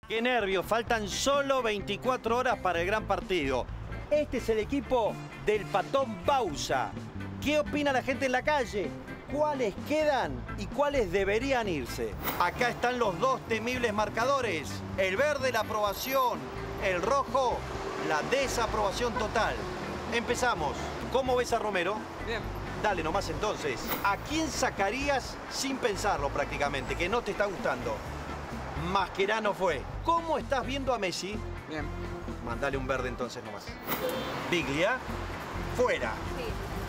Qué nervios, faltan solo 24 horas para el gran partido. Este es el equipo del Patón Bauza. ¿Qué opina la gente en la calle? ¿Cuáles quedan y cuáles deberían irse? Acá están los dos temibles marcadores. El verde, la aprobación. El rojo, la desaprobación total. Empezamos. ¿Cómo ves a Romero? Bien. Dale nomás entonces. ¿A quién sacarías sin pensarlo prácticamente, que no te está gustando? Mascherano fue. ¿Cómo estás viendo a Messi? Bien. Mandale un verde entonces nomás. Biglia, fuera. Sí.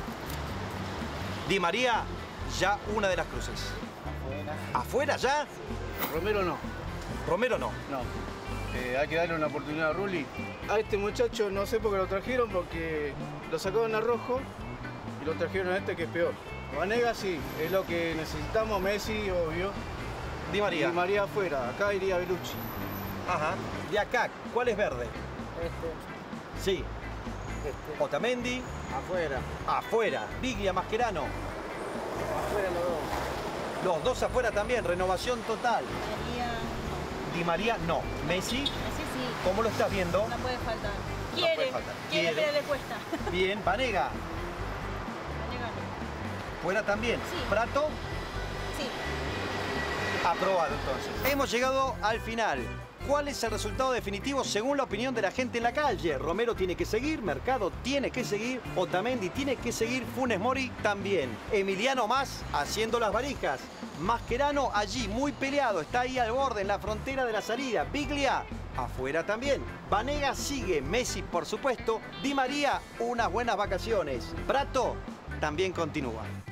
Di María, ya una de las cruces. ¿Afuera ya? Romero no. Romero no. No. Hay que darle una oportunidad a Rulli. A este muchacho no sé por qué lo trajeron, porque lo sacaron a rojo y lo trajeron a este que es peor. Vanega sí, es lo que necesitamos. Messi, obvio. Di María. Di María afuera, acá iría Belucci. Ajá. De acá, ¿cuál es verde? Sí. Otamendi, Afuera. afuera. Biglia, Mascherano. Afuera los dos. Los dos afuera también, renovación total. María, Di María, no. Messi, Messi sí, ¿cómo lo estás viendo? no puede faltar. puede Quiere, faltar. quiere, Quiere. pero le cuesta. Bien. Vanega, Vanega no. fuera también. Sí. Prato, Sí. aprobado entonces. Hemos llegado al final. ¿Cuál es el resultado definitivo según la opinión de la gente en la calle? Romero tiene que seguir, Mercado tiene que seguir, Otamendi tiene que seguir, Funes Mori también. Emiliano más haciendo las varijas. Mascherano allí muy peleado, está ahí al borde, en la frontera de la salida. Biglia afuera también. Vanega sigue, Messi por supuesto. Di María unas buenas vacaciones. Prato también continúa.